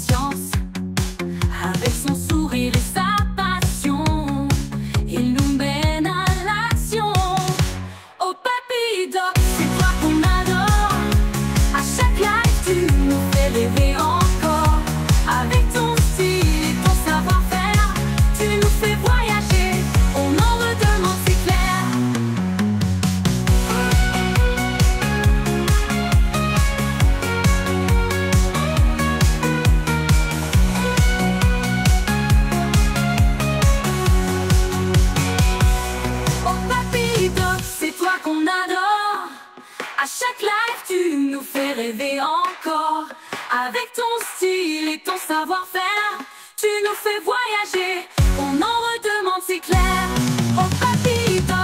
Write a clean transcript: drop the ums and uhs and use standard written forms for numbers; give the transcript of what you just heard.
patience, avec son sourire et sa passion, il nous mène à l'action. Oh Papy Doc, c'est toi qu'on adore. À chaque live tu nous fais rêver encore. Avec ton style et ton savoir-faire, tu nous fais voyager, on en redemande, c'est clair. Oh Papy Doc, c'est toi qu'on adore. À chaque live tu nous fais rêver encore. Avec ton style et ton savoir-faire, tu nous fais voyager, on en redemande, c'est clair. Oh Papy Doc.